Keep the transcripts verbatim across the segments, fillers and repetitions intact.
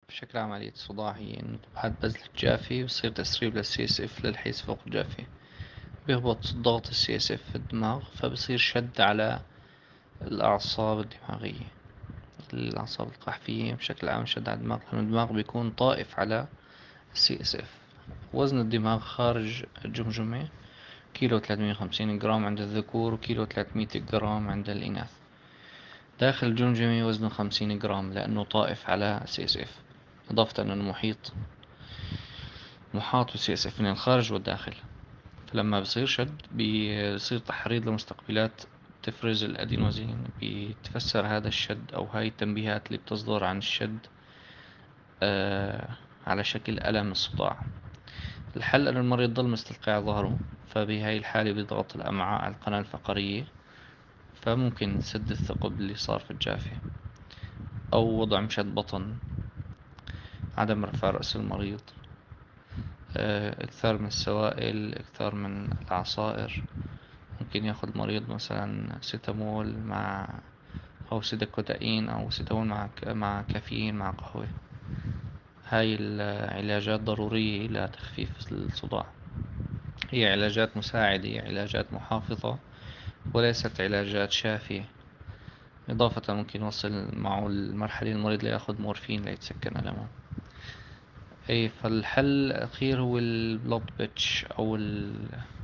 بشكل عام عملية الصداع هي إنه بعد بذل الجافي بصير تسريب للسي اس اف للحيث فوق الجافي، بيهبط ضغط السي اس اف في الدماغ، فبصير شد على الأعصاب الدماغية، الأعصاب القحفية بشكل عام، شد على الدماغ لأن الدماغ بيكون طائف على السي اس اف. وزن الدماغ خارج الجمجمة كيلو ثلاثمية وخمسين جرام عند الذكور، وكيلو ثلاثمية جرام عند الإناث. داخل الجمجمة وزنه خمسين جرام لأنه طائف على سي اس اف، إضافة أنه المحيط محاط بالسي اس اف من الخارج والداخل. فلما بصير شد بيصير تحريض لمستقبلات تفرز الأدينوزين، بيتفسر هذا الشد أو هاي التنبيهات اللي بتصدر عن الشد آه على شكل ألم الصداع. الحل أن المريض يضل مستلقي ظهره، فبهاي الحالة بيضغط الأمعاء على القناة الفقرية، فممكن سد الثقب اللي صار في الجافي، أو وضع مشد بطن، عدم رفع رأس المريض، آه، إكثار من السوائل، إكثار من العصائر. ممكن ياخد المريض مثلا سيتامول مع أو سيداكوداين أو سيتامول مع مع كافيين مع قهوة. هاي العلاجات ضرورية لتخفيف الصداع، هي علاجات مساعدة، علاجات محافظة، وليست علاجات شافية. إضافة ممكن يوصل معه المرحلة المريض ليأخذ مورفين ليتسكن ألمه. أي فالحل الأخير هو البلود بيتش أو ال-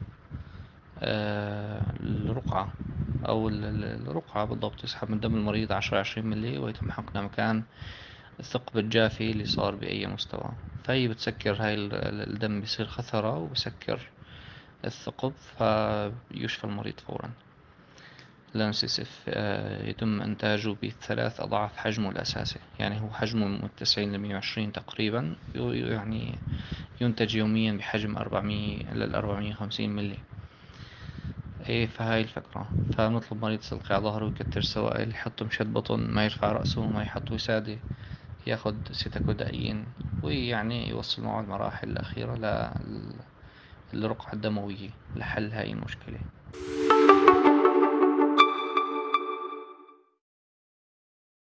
آه، الرقعة، أو ال- ال- الرقعة بالضبط، يسحب من دم المريض عشرة عشرين ملي ويتم حقنه مكان الثقب الجافي اللي صار بأي مستوى. فهي بتسكر هاي ال- ال- الدم بيصير خثرة وبسكر الثقب، فيشفى المريض فورا. الأنسيسيف آه، يتم إنتاجه بثلاث أضعاف حجمه الأساسي، يعني هو حجمه من تسعين لمية وعشرين تقريبا، يعني ينتج يوميا بحجم أربعمية للأربعمية وخمسين ملي. ايه فهاي الفكرة. فنطلب مريض يسلق على ظهره ويكتر سوائل، يحط مشد بطن، ما يرفع رأسه، ما يحط وسادة، ياخد سيتاكوداين، ويعني يوصل معه المراحل الأخيرة للرقعة الدموية لحل هاي المشكلة.